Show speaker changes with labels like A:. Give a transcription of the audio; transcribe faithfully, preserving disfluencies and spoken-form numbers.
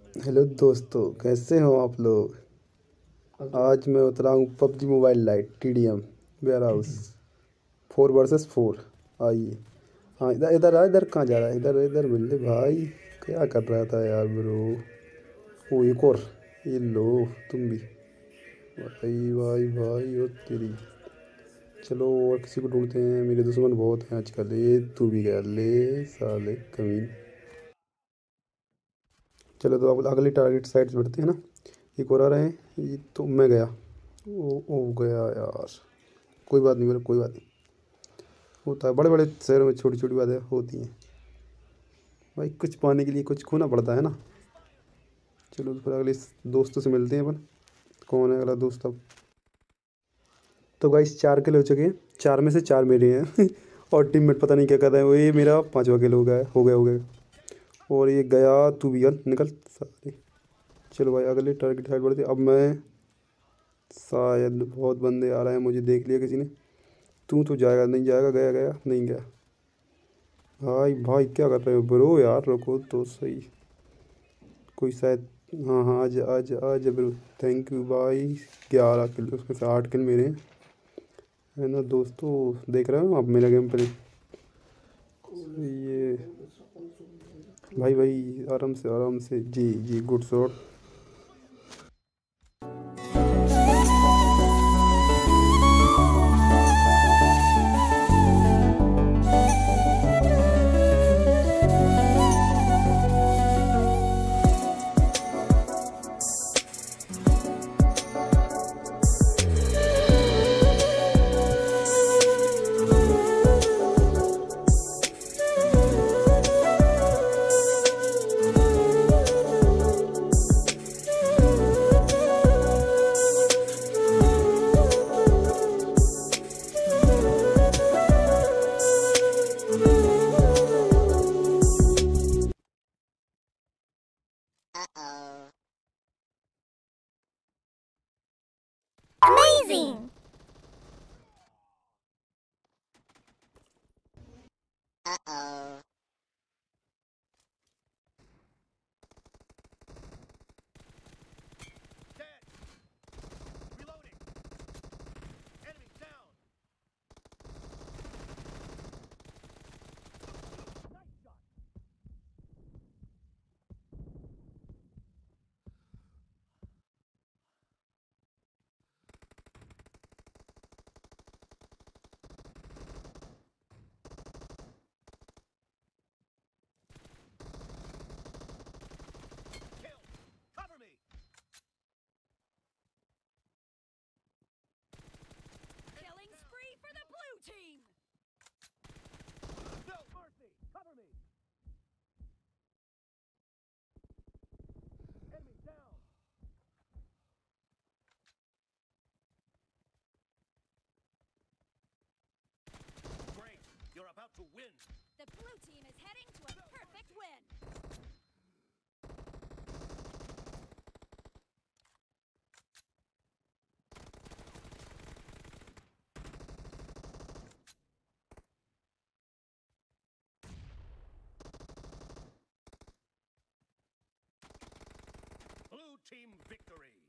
A: Hello दोस्तों, कैसे हो आप लोग। आज मैं उतरा हूँ PUBG Mobile Lite T D M warehouse four versus four. आइए। हाँ, इधर इधर आ। इधर कहाँ जा रहा है? इधर इधर मिल ले भाई। क्या कर रहा था यार ब्रो। वो एक और। ये लो तुम भी। भाई भाई भाई ओ तेरी। चलो और किसी को ढूंढते हैं, मेरे दुश्मन बहुत हैं आजकल। ये तू भी गया ले साले कमीन। चलो तो अब अगली टारगेट साइड बढ़ते हैं ना। एक और आ रहे हैं। ये तो मैं गया। ओ ओ गया यार। कोई बात नहीं मेरे, कोई बात नहीं। होता है, बड़े बड़े शहरों में छोटी छोटी बातें होती हैं भाई। कुछ पाने के लिए कुछ खोना पड़ता है ना। चलो तो फिर अगले दोस्तों से मिलते हैं अपन। कौन है अगला दोस्त अब। तो गाइस चार किल हो चुके हैं। चार में से चार मेरे हैं और टीममेट पता नहीं क्या कर रहे हैं। वो ये मेरा पांचवा किल हो गया हो गया हो गया। और ये गया, तू भी यार निकल सारे। चलो भाई अगले टारगेट साइड बढ़ते हैं। अब मैं शायद बहुत बंदे आ रहे हैं, मुझे देख लिया किसी ने। तू तो जाएगा नहीं, जाएगा, गया गया नहीं गया। भाई भाई क्या कर रहे हो ब्रो, यार रुको तो सही। कोई शायद। हाँ हाँ, आज आज आज ब्रो। थैंक यू भाई। ग्यारह किल उसमें से आठ किल मेरे हैं। है ना दोस्तों, देख रहे हो आप मेरा गेम प्ले। ये भाई भाई आराम से आराम से, जी जी good shot.
B: Uh-oh. Amazing! Uh-oh.
C: Dead! Reloading! Enemy down! Nice shot! Kill! Cover me!
B: Killing spree for the blue team!
C: No mercy! Cover me! Enemy down! Great! You're about to win!
B: The blue team is heading to a perfect win!
C: Blue team victory!